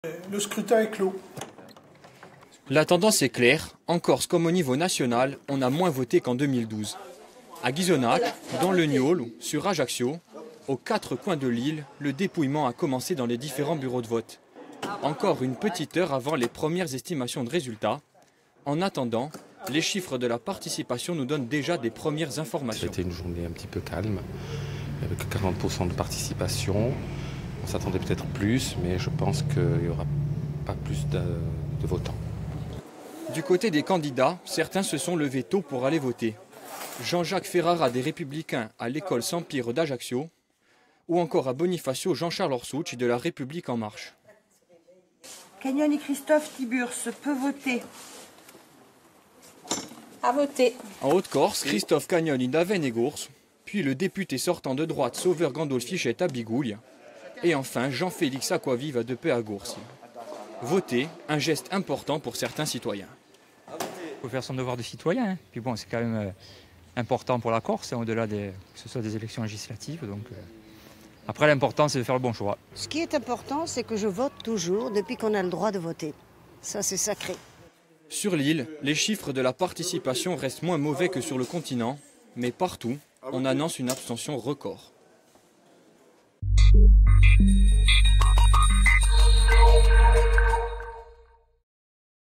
Le scrutin est clos. La tendance est claire, en Corse comme au niveau national, on a moins voté qu'en 2012. À Ghisonacq, dans le Niol, sur Ajaccio, aux 4 coins de l'île, le dépouillement a commencé dans les différents bureaux de vote. Encore une petite heure avant les premières estimations de résultats. En attendant, les chiffres de la participation nous donnent déjà des premières informations. C'était une journée un petit peu calme, avec 40% de participation. On s'attendait peut-être plus, mais je pense qu'il n'y aura pas plus de votants. Du côté des candidats, certains se sont levés tôt pour aller voter. Jean-Jacques Ferrara des Républicains à l'école Sampire d'Ajaccio, ou encore à Bonifacio Jean-Charles Orsucci de la République En Marche. Cagnoni Christophe Tiburce peut voter. À voter. En Haute-Corse, Christophe Cagnoni d'Avesnes-et-Gours, puis le député sortant de droite Sauveur Gandolf Fichette à Bigouille, et enfin Jean-Félix Aquaviva de Peu-à-Gours. Voter, un geste important pour certains citoyens. Il faut faire son devoir de citoyen. Hein. Puis bon, c'est quand même important pour la Corse, hein, au-delà que ce soit des élections législatives. Donc, après, l'important, c'est de faire le bon choix. Ce qui est important, c'est que je vote toujours depuis qu'on a le droit de voter. Ça, c'est sacré. Sur l'île, les chiffres de la participation restent moins mauvais que sur le continent, mais partout, on annonce une abstention record.